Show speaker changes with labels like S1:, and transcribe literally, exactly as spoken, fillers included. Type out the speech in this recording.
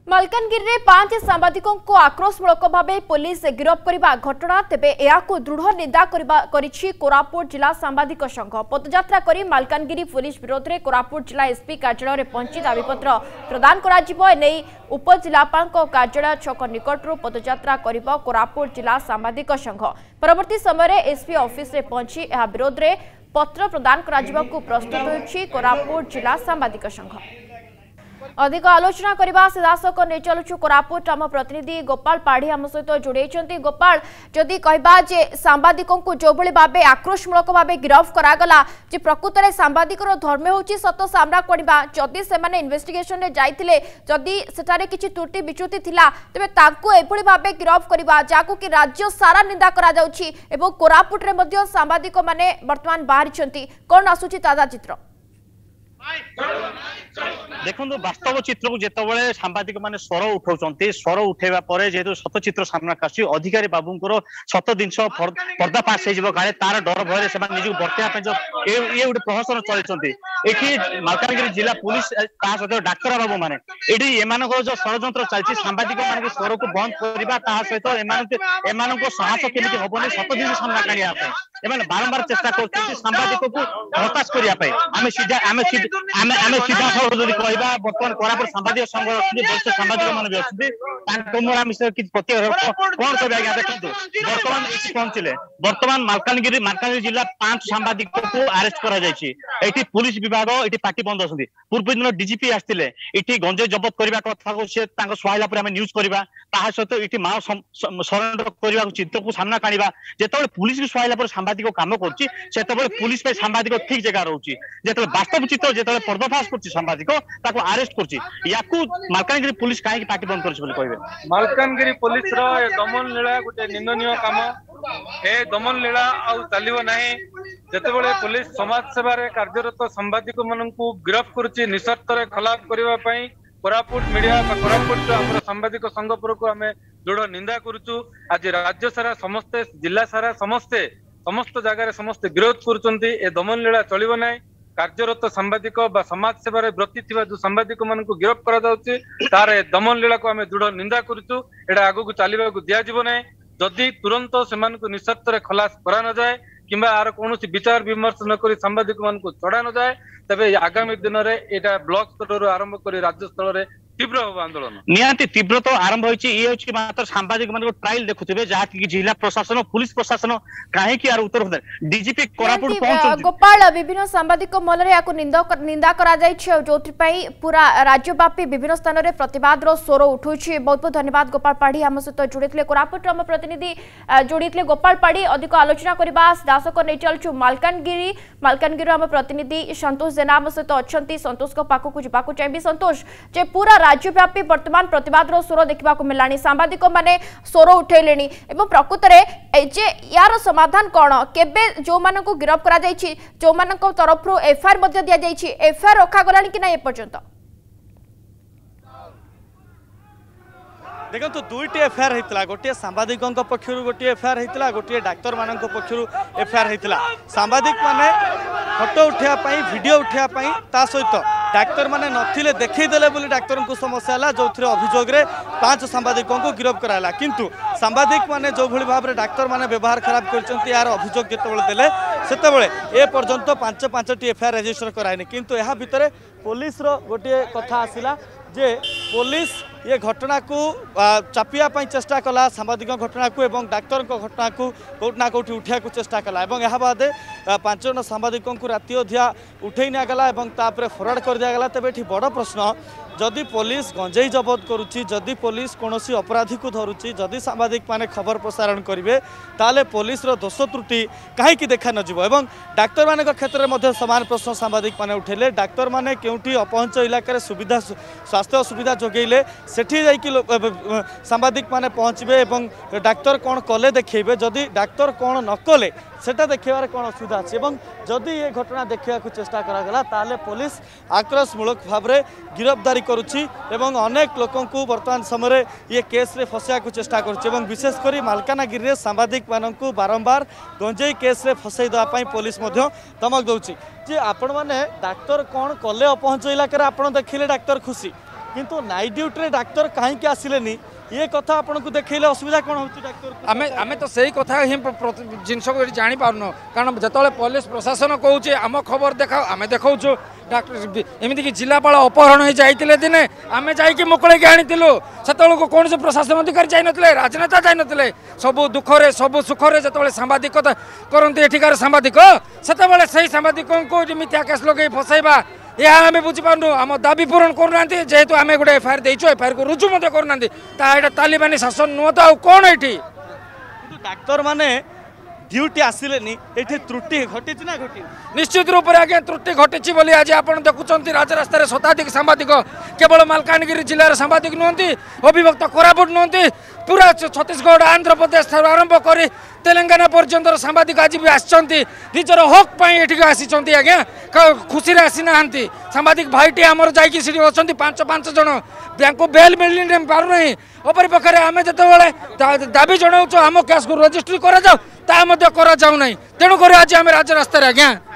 S1: मालकानगिरी में पांच सांबादिकों को आक्रोशमूलक भाव पुलिस गिरफ्त करने घटना तेबे यहां दृढ़ निंदा करिछि कोरापुट जिला सांबादिक संघ। पदयात्रा करी मालकानगिरी पुलिस विरोध में कोरापुट जिला एसपी कार्यालय में पहुंची दाबीपत्र प्रदान कर उपजिलापाल कार्यालय छक निकटू पदयात्रा कर कोरापुट जिला सांबादिक संघ। परवर्ती समय एसपी ऑफिस में पहुंची यह विरोध में पत्र प्रदान करने को प्रस्तुत होइछि कोरापुट जिला सांबादिक संघ। अधिक आलोचना करने सीधासख नहीं चलुछु कोरापुट आम प्रतिनिधि गोपाल पाढ़ी आम सहित जोड़े। गोपाल जदि कहबा जे सांबादिकों को जो भली भाबे आक्रोशमूलक भाव गिरफ्त करागला जे प्रकृत में सांबादिकर धर्म होची सत सामना करबा जदि से माने इन्वेस्टिगेशन रे जाइथिले जदि सेठारे किछि त्रुटि बिच्युति थिला तबे ताकू एभली भाबे गिरफ्त करबा जाकू कि राज्य सारा निंदा करा जाउछि एवं कोरापुट रे मध्ये सांबादिक माने वर्तमान बाहरी छंती कोन आसुछि ताजा चित्र।
S2: देखो वास्तव चित्र को जिते सांबादिक मैंने स्वर उठाऊँ स्वर उठेबा पर जेहेतु सत चित्र सामना आसी अधिकारी बाबूंर सत जिन पर्दाफाश हो काले तार डर भय से निजी बर्तवा जो ये गोटे प्रहसन चलती ये मालकानगिरी जिला पुलिस सहित डाक्तर बाबू मैंने ये जो षड्यंत्र चलती सांबादिक मान स्वर को बंद करने सहित एम साहस केमी हेनी सत जिन सामना काढ़ा बारंबार चेष्टा कर सांबादिक को हताश करने आम सीधा आम आमे आमे सीधा सड़क जदि कहबा बर्तमान कोरापुट सांबादिक संघ वरिष्ठ सांबादिक मान भी अच्छे मोर विषय कि प्रत्येक कौन कह आज्ञा देखो बर्तमान पहुंचले बर्तमान मालकानगिरी मालकानगिरी जिला पांच सांबादिक को अरेस्ट करा जायछि। एठी पुलिस विभाग एठी पार्टी बंद अछंती पूर्व दिन डीजीपी आस्तिले एठी गंजे जब्त करबा कथा को से तांको सहायला पर हम न्यूज करबा ताहा सहित एठी माओ सरेंडर करबा चित्र को सामना काढिबा जेतबे पुलिस भी सहायला पर सांबादिक काम करछि सेतबे पुलिस पे सांबादिक ठीक जगह रहउछि जेतबे वास्तव चित्र जेतबे पर्दाफाश करछि सांबादिक ताको अरेस्ट करछि याकू मालकानगिरी पुलिस काहे पार्टी बंद करछि बोली कहबे।
S3: मालकानगिरी पुलिस रो ए दमन लीला गुटे निंदनीय काम ए दमन लीला आ चलिबो नाही जेतेबेले पुलिस समाज सेवा रे कार्यरत सांबादिक माननकू गिरफ्त करछि निशर्त रे खिलाफ करबा पई कोरापुट मीडिया कोरापुट हमर सांबादिक संघ पर को हमें दृढ़ निंदा करूछु। आज राज्य सारा समस्त जिला सारा समस्त समस्त जगह समस्त विरोध करूछंती ए दमन लीला चलिबो नाही कार्यरत सांबादिक बा समाज सेवा रे व्रती थिबा जो सांबादिक मान को गिरफ्त करा जाउछि तार दमन लीला को हमें दृढ़ निंदा करूछु। एडा आगु को चलिबा को दिया जिवो नै जदि तुरंत सेमान को निशर्त रे खलास करा न जाए किंबा आर कोनोसी विचार विमर्श न करी सांबादिक मान को छड़ा न जाए तबे आगामी दिन रे एटा ब्लॉक स्तर रे आरंभ करी राज्य स्तर रे तीव्र हो आंदोलन
S2: निहांती तीव्र तो आरंभ होइछि ये होछि मात्र सांबादिक मान को ट्रायल देखुथिबे जहा कि जिला प्रशासन पुलिस प्रशासन काहे कि यार उत्तर होते डीजीपी कोरापुट पहुंच
S1: गोपाल विभिन्न सांबादिक मल रे याको निंदा निंदा करा जाइछि जोथि पई पूरा राज्यव्यापी विभिन्न स्थान रे प्रतिवाद रो स्वर उठुछि। बहुत बहुत धन्यवाद गोपाल पाढ़ी हम सहित जोड़ितले कोरापुट हम प्रतिनिधि जोड़ितले गोपाल पाढ़ी। अधिक आलोचना करबा दासक नै चलछु मालकानगिरी मालकानगिरी हम प्रतिनिधि संतोष जेना हम सहित अछंती संतोष को पाको को जिबाको चाहिबी। संतोष जे पूरा राज्यव्यापी वर्तमान प्रतिवाद स्वर देखा मिलानी सांबादिक माने स्वर उठेले प्रकृत में जे यार समाधान कौन केबे जो मान को गिरफ्त करा जायछि जो मान को तरफ एफआईआर मध्य दिया जायछि एफआईआर रखा गलानी कि ना ए पर्यंत।
S4: देखो तो दुईटी एफआईआर होता गोटे सांबादिक पक्ष गोटे एफआईआर होता गोटे डाक्तर मान पक्ष एफआईआर होता सांबादिक माने फोटो उठापी भिडियो उठापी ता सहित डाक्तर माने नथिले देखईदेले बोली डाक्तर को समस्या है जो अभियोग रे पांच सांबादिकों को गिरफ्त कराला किंतु सांबादिक माने जो भली भाव डाक्तर माने व्यवहार खराब कर यार अभियोग जितेबाला देले सेतेबेले ए पर्यंत पांच पांचटी एफआईआर रजिस्टर कराइनि किंतु यह भितर पुलिस रो गोटे कथा आसिला जे पुलिस ये घटना को चापिया चेष्टा कला सांबादिक घटना को एवं डाक्तर घटना को कौटना कौटी उठा चेष्टा कला एवं यह बादे पांच जन सांबादिकों को राति अधा उठे निगला फरवर्ड कर दिगला तेज ये बड़ प्रश्न जदि पुलिस गंजेई जबत करुच्ची जदि पुलिस कौन सी अपराधी को धरुच्ची जदि सांबादिक माने खबर प्रसारण करेंगे ताले पुलिस रो दोष त्रुटि कहीं देखा नजिब एवं डाक्तर मान क्षेत्र में सामान प्रश्न सांबादिक माने उठेले डाक्तर माने केउठी अपहंच इलाका सुविधा स्वास्थ्य सुविधा जोगेले सेठी जाइकी सांबादिक माने पहुँचे एवं डाक्तर कौन कले देखेबे जदि डाक्तर कौन न कले सेटा देखेबार कौन असुविधा अच्छे जदि ये घटना देखा चेष्टा करागला ताले पुलिस आक्रोशमूलक भाव में गिरफ्तारी करुच्ची एवं अनेक लोकों को वर्तमान समय ये केस रे फसैया को चेष्टा करुच्ची एवं विशेषकर मालकानगिरी रे सांबादिक माननकु बारंबार गंजेई केस रे फसई देवाई पुलिस मध्य धमक दौची जे आपण मैंने डाक्तर कौन कले अपहंच इलाका आपण देखिले डाक्तर खुशी किंतु नाइट ड्यूटी डाक्तर कहीं आसिले ये कथा आपन को देखैले असुविधा कोन होची डाक्टर
S5: आमे आमे तो सही कथा ही जिनस को जानि पारनो कारण जतले पुलिस प्रशासन कहूचे आम खबर देखाओ आमे देखाउछु डाक्टर एमिति कि जिलापाल अपहरण हो जाइतिले दिने आमे जाई कि मुकळे के आनितिलु सेतल को कोन से प्रशासन अधिकारी जाई नतले राजनेता जाई नतले सब दुखरे सब सुखरे जतले सांबादिकता करंती एठिकार सांबादिक सेतबेले सही सांबादिकों को मिथ्या केस लगे फसाइबा या आम बुझीपारनु आम दाबी पूरण करना जेहेतु आम गोटे एफआईआर देचु एफआईआर को रुजु करना तालिबानी शासन नुह तो कौन ये
S4: डाक्तर माने ड्यूटी आसिले ये त्रुटि घटी ना घटी
S5: निश्चित रूप से आगे त्रुटि घटी बोली आज आप देखुं राजरास्त शताधिक सांबादिक केवल मालकानगिरी जिलार सांबादिक नुहति अविभक्त कोरापुट नुहति पूरा छत्तीसगढ़ आंध्र प्रदेश आरंभ कर तेलंगाना पर्यंत सांबादिक आज भी आसछंती निजर हक ये आसी आज्ञा खुशी आसी ना सांबादिक भाईटी आमर जाकि अच्छा पांच पांच जन बैंक बेल मिल पार ना अपरिपक्ष आम जो दाबी जनाऊँ आम केस को रजिस्ट्री करा तेणुक आज आम राजरास्त आज्ञा